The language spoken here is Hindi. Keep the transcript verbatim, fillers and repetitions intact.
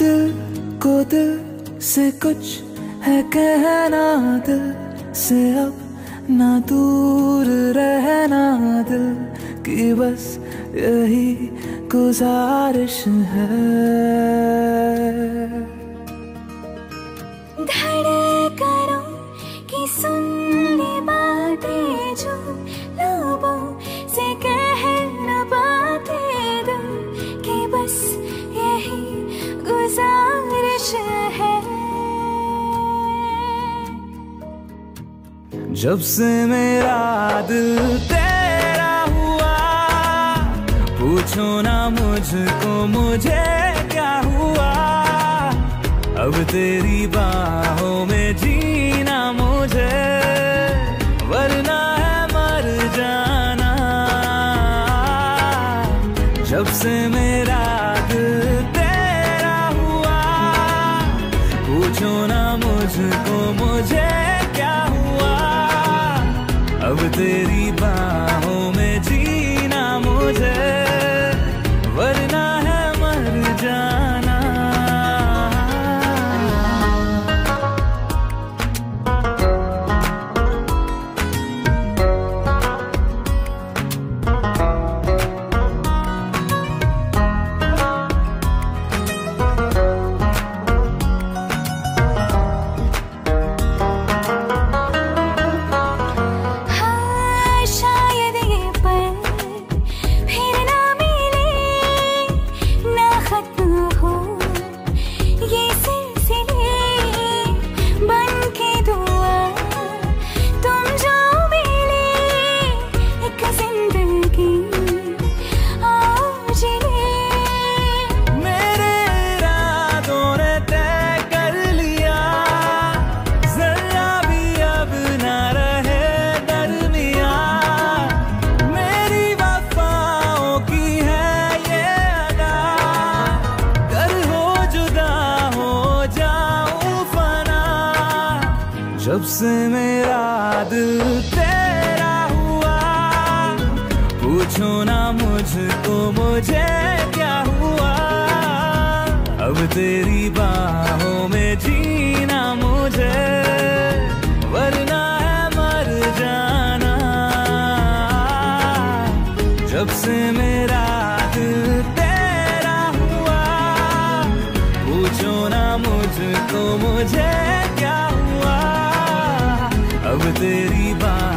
दिल को दिल से कुछ है कहना, दिल से अब ना दूर रहना, दिल की बस यही गुजारिश है। धड़कनों की सुन ली बातें जो लबों से कह न पाते, दिल की बस यही गुजारिश है। जब से मेरा दिल तेरा हुआ, पूछो ना मुझको मुझे क्या हुआ। अब तेरी बाहों में जीना मुझे, वरना है मर जाना। जब से मेरा दिल तेरा हुआ, पूछो ना मुझको मुझे क्या हुआ। अब तेरी बाहों में जीना मुझे, वरना है मर जाना। जब से मेरा दिल तेरा हुआ, पूछो ना मुझको मुझे क्या हुआ। अब तेरी बाहों में जीना मुझे, वरना है मर जाना। जब से मेरा दिल तेरा हुआ, पूछो ना मुझको मुझे क्या हुआ। अब तेरी बात